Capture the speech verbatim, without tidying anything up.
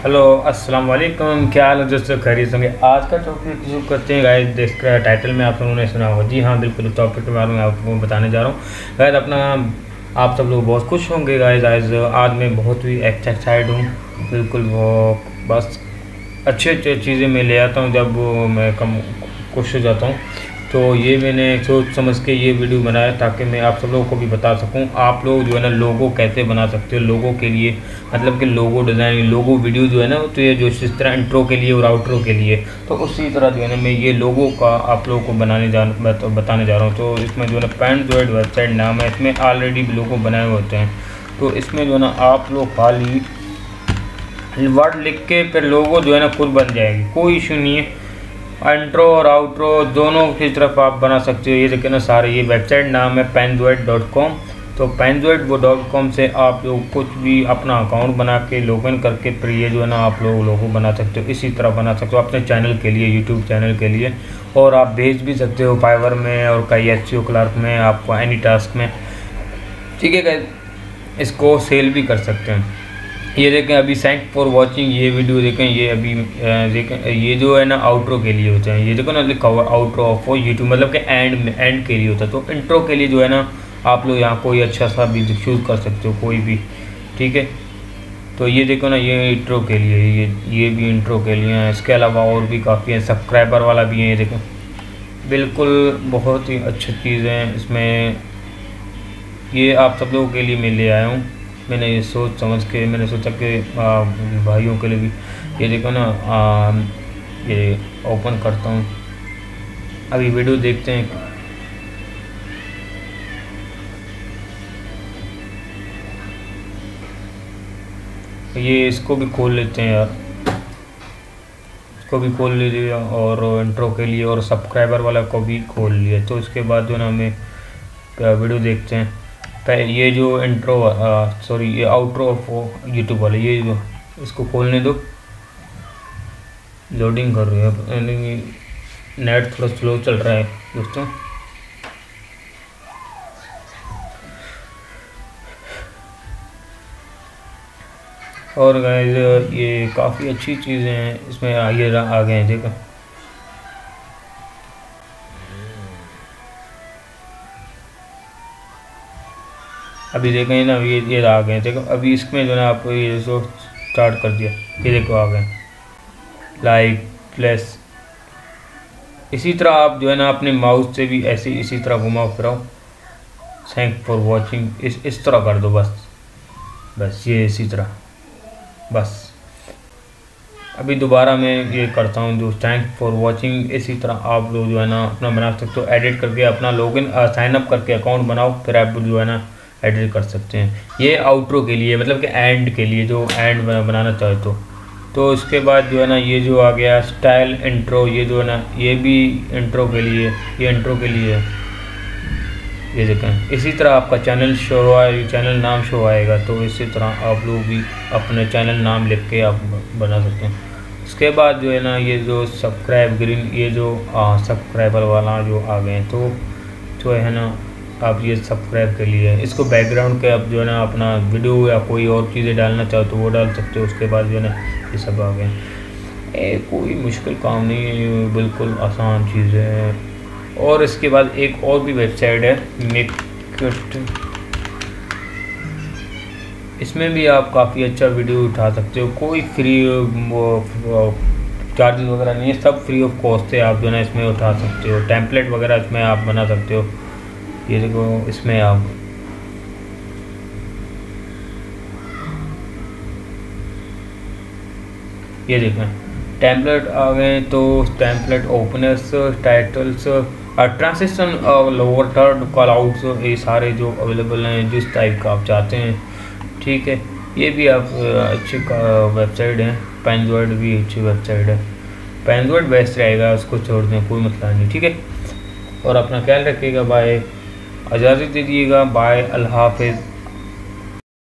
Hello अस्सलाम वालेकुम, क्या हाल है दोस्तों, खैरियत होंगे। आज का टॉपिक शुरू करते हैं गाइस। देख टाइटल में आप लोगों ने सुना होगा, जी हाँ बिल्कुल, टॉपिक के बारे में आपको बताने जा रहा हूँ गाइस। अपना आप सब लोग बहुत खुश होंगे गाइस। आज आज मैं बहुत ही एक्साइटेड हूँ, बिल्कुल वो बस अच्छी अच्छी चीज़ें मैं ले आता हूँ जब मैं कम खुश हो जाता हूँ। तो ये मैंने सोच समझ के ये वीडियो बनाया ताकि मैं आप सब लोगों को भी बता सकूं। आप लोग जो है ना लोगो कैसे बना सकते हो, लोगों के लिए मतलब कि लोगो डिज़ाइन, लोगो वीडियो जो है ना, तो ये जो इस तरह इंट्रो के लिए और आउट्रो के लिए, तो उसी तरह जो है ना मैं ये लोगो का आप लोगों को बनाने जा बताने जा रहा हूँ। तो इसमें जो है ना पेनड्रॉइड वेबसाइट नाम है, इसमें ऑलरेडी लोगो बनाए हुए होते हैं। तो इसमें जो है ना आप लोग खाली वर्ड लिख के फिर लोगो जो है ना खुद बन जाएगी, कोई इशू नहीं है। इंट्रो और आउट्रो दोनों की तरफ आप बना सकते हो। ये देखें ना सारे, ये वेबसाइट नाम है पेनड्रॉइड डॉट कॉम। तो पेनड्रॉइड वो डॉट कॉम से आप लोग कुछ भी अपना अकाउंट बना के लॉगिन करके फिर ये जो है ना आप लोग लोगो बना सकते हो। इसी तरह बना सकते हो अपने चैनल के लिए, यूट्यूब चैनल के लिए, और आप भेज भी सकते हो फाइवर में और कई एच सी ओ क्लार्क में, आपको एनी टास्क में, ठीक है। इसको सेल भी कर सकते हैं। ये देखें अभी थैंक फॉर वाचिंग, ये वीडियो देखें, ये अभी देखें, ये जो है ना आउट्रो के लिए होता है। ये देखो ना लिखा हुआ आउट्रो ऑफ यूट्यूब, मतलब कि एंड में, एंड के लिए होता है। तो इंट्रो के लिए जो है ना आप लोग यहाँ कोई अच्छा सा भी चूज़ कर सकते हो, कोई भी, ठीक है। तो ये देखो ना, ये इंट्रो के लिए, ये ये भी इंट्रो के लिए है। इसके अलावा और भी काफ़ी है, सब्सक्राइबर वाला भी है। ये देखो बिल्कुल बहुत ही अच्छी चीज़ है इसमें। ये आप सब लोगों के लिए मैं ले आया हूँ, मैंने ये सोच समझ के मैंने सोचा कि भाइयों के लिए भी। ये देखो ना आ, ये ओपन करता हूँ, अभी वीडियो देखते हैं। ये इसको भी खोल लेते हैं यार, इसको भी खोल लिया और इंट्रो के लिए और सब्सक्राइबर वाला को भी खोल लिया। तो इसके बाद जो ना हमें वीडियो देखते हैं। ये जो इंट्रो सॉरी ये आउट्रो ऑफ यूट्यूब वाले, ये जो इसको खोलने दो, लोडिंग कर रही है, नेट थोड़ा स्लो चल रहा है दोस्तों। और गाइस ये काफ़ी अच्छी चीज़ें हैं इसमें, आगे आ गए हैं, देखो अभी देखें ना, ये ये आ गए, देखो अभी इसमें जो है आपको ये जो स्टार्ट कर दिया, ये देखो आ गए लाइक प्लस। इसी तरह आप जो है ना अपने माउस से भी ऐसे इसी तरह घुमाओ फिराओ, थैंक फॉर वाचिंग, इस इस तरह कर दो बस बस ये इसी तरह बस। अभी दोबारा मैं ये करता हूँ जो थैंक फॉर वाचिंग, इसी तरह आप लोग जो है ना अपना बना सकते हो। एडिट करके अपना लॉगिन साइन अप करके अकाउंट बनाओ, फिर आप जो है ना एडिट कर सकते हैं। ये आउट्रो के लिए, मतलब कि एंड के लिए, जो एंड बनाना चाहे तो तो इसके बाद जो है ना ये जो आ गया स्टाइल इंट्रो, ये जो है ना ये भी इंट्रो के लिए, ये इंट्रो के लिए, ये देखें। इसी तरह आपका चैनल शो आए, चैनल नाम शो आएगा। तो इसी तरह आप लोग भी अपने चैनल नाम लिख के आप बना सकते हैं। उसके बाद जो है ना ये जो सब्सक्राइब ग्रीन, ये जो सब्सक्राइबर वाला जो आ गए, तो जो है ना आप ये सब्सक्राइब के लिए है। इसको बैकग्राउंड के आप जो है ना अपना वीडियो या कोई और चीज़ें डालना चाहो तो वो डाल सकते हो। उसके बाद जो है ना ये सब आ गए, ए, कोई मुश्किल काम नहीं है, बिल्कुल आसान चीज़ है। और इसके बाद एक और भी वेबसाइट है मेकट, इसमें भी आप काफ़ी अच्छा वीडियो उठा सकते हो, कोई फ्री वो चार्जेस वगैरह नहीं है, सब फ्री ऑफ कॉस्ट है। आप जो है ना इसमें उठा सकते हो, टेम्पलेट वगैरह इसमें आप बना सकते हो। ये देखो इसमें आप ये देखें टेम्पलेट आ गए। तो template openers, titles, transition, lower third, callouts, ये सारे जो अवेलेबल हैं जिस टाइप का आप चाहते हैं, ठीक है। ये भी आप अच्छी वेबसाइट है। पेनड्रॉइड भी अच्छी वेबसाइट है, पेनड्रॉइड बेस्ट रहेगा, उसको छोड़ दें कोई मसला नहीं, ठीक है। और अपना ख्याल रखिएगा, बाय, इजाज़त दीजिएगा, बाय, अल्लाह हाफ़िज़।